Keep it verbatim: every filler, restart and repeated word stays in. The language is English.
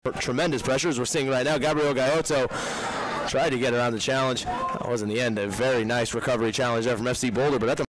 tremendous pressure as we're seeing right now. Gabriel Gaiotto tried to get around the challenge. That was in the end a very nice recovery challenge there from F C Boulder, but at the